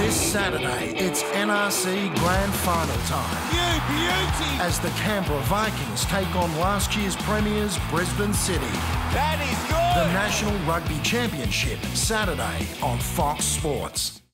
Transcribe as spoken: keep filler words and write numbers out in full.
This Saturday, it's N R C Grand Final time. You beauty! As the Canberra Vikings take on last year's premiers, Brisbane City. That is good! The National Rugby Championship, Saturday on Fox Sports.